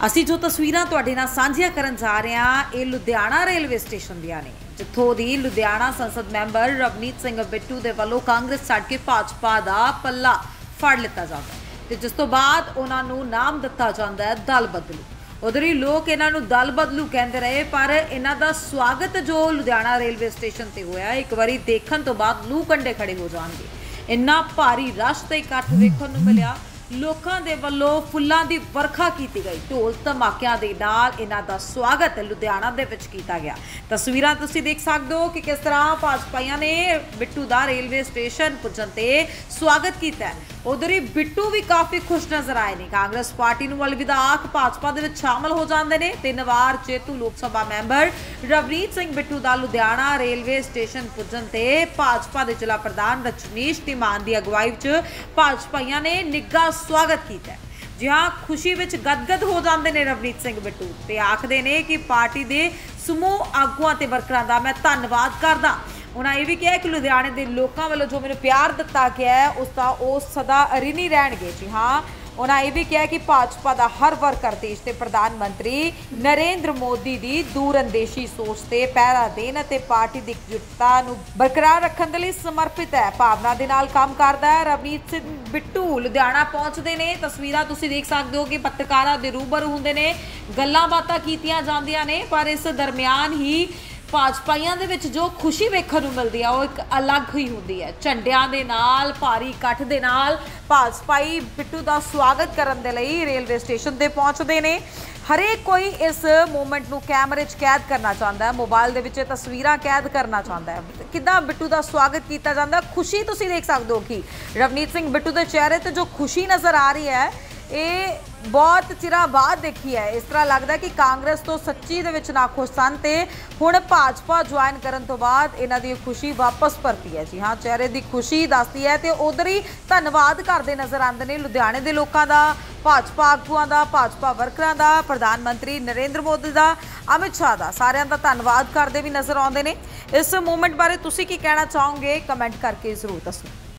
ਅਸੀਂ ਜੋ ਤਸਵੀਰਾਂ ਤੁਹਾਡੇ ਨਾਲ ਸਾਂਝੀਆਂ ਕਰਨ ਜਾ ਰਹੇ ਹਾਂ ਇਹ ਲੁਧਿਆਣਾ ਰੇਲਵੇ ਸਟੇਸ਼ਨ ਦੀਆਂ ਨੇ, ਜਿੱਥੋਂ ਦੀ ਲੁਧਿਆਣਾ ਸੰਸਦ ਮੈਂਬਰ ਰਵਨੀਤ ਸਿੰਘ ਬਿੱਟੂ ਦੇ ਵੱਲੋਂ ਕਾਂਗਰਸ ਛੱਡ ਕੇ ਭਾਜਪਾ ਦਾ ਪੱਲਾ ਫੜ ਲਿੱਤਾ ਜਾਂਦਾ ਤੇ ਜਿਸ ਤੋਂ ਬਾਅਦ ਉਹਨਾਂ ਨੂੰ ਨਾਮ ਦਿੱਤਾ ਜਾਂਦਾ ਹੈ ਦਲ ਬਦਲੂ। उधर ही लोग इन्हों दल बदलू कहते रहे, पर इन्हों का स्वागत जो लुधियाना रेलवे स्टेशन पर होया एक बारी देखने तो बाद लू कंडे खड़े हो जाएंगे। इन्ना भारी रश ते इकट्ठ देखने को मिला, लोगों के वलों फुल्लां दी वर्खा की गई, ढोल धमाकियां दे नाल इन्हां दा स्वागत लुधियाना दे विच कीता गया। तस्वीरां तुसीं देख सकदे हो कि किस तरह भाजपाइयां ने बिट्टू दा रेलवे स्टेशन पुजण ते स्वागत कीता है। उधर ही बिट्टू भी काफ़ी खुश नज़र आए ने। कांग्रेस पार्टी नूं अलविदा आख भाजपा दे विच शामिल हो जांदे ने। 3 वार जेतू लोक सभा मैंबर रवनीत सिंह बिट्टू दा लुधियाना रेलवे स्टेशन पुजण ते भाजपा दे जिला प्रधान रजनीश धिमान दी अगवाई विच भाजपाइयां ने निग्गा स्वागत किया। जी हाँ, खुशी विच गदगद हो जाते हैं रवनीत सिंह बिट्टू ते आखदे ने कि पार्टी दे समूह आगुआं ते वर्करां दा मैं धन्नवाद करदा। उन्होंने ये भी कहा कि लुधियाने के लोगों वालों जो मैंने प्यार दिता गया है उसका वो सदा ऋणी रहणगे। जी हाँ, उन्होंने ये भी कहा कि भाजपा का हर वर्कर देश के प्रधानमंत्री नरेंद्र मोदी की दूरअंदेशी सोच से पहरा देन ते पार्टी की एकजुटता बरकरार रखने के लिए समर्पित है, भावना के नाल काम करता है। रवनीत सिंह बिट्टू लुधियाना पहुंचते हैं, तस्वीरां तुसीं देख सकते हो कि पत्रकारां दे रूबरू हुंदे ने, गल्लां बातां कीतियां जांदियां ने, पर इस दरमियान ही भाजपाइयां दे विच जो खुशी वेखण नूं मिलदी है वो एक अलग ही हुंदी है। झंडियां दे नाल भारी इकट्ठ दे नाल भाजपाई बिट्टू दा स्वागत करन दे लई रेलवे स्टेशन ते पहुंचदे ने। हरेक कोई इस मूवमेंट नूं कैमरे 'च कैद करना चाहता है, मोबाइल दे विच तस्वीरां कैद करना चाहता है। किद्दां बिट्टू दा स्वागत किया जाता है, खुशी तुसीं देख सकदे हो कि रवनीत सिंह बिट्टू दे चेहरे ते जो खुशी नज़र आ रही है ये बहुत चिरां बाद देखी है। इस तरह लगता है कि कांग्रेस तो सच्ची दे विच नाखुश सन ते हुण भाजपा ज्वाइन करन तो बाद इन्हां दी खुशी वापस परती है। जी हाँ, चेहरे की खुशी दसदी है ते उधर ही धन्नवाद करते नज़र आते हैं लुधियाने के लोगों का, भाजपा आगुआं का, भाजपा वर्करां का, प्रधानमंत्री नरेंद्र मोदी का, अमित शाह का, सारिਆਂ ਦਾ धन्नवाद करते भी नज़र आते हैं। इस मूवमेंट बारे तुसीं की कहना चाहोगे, कमेंट करके जरूर दसो।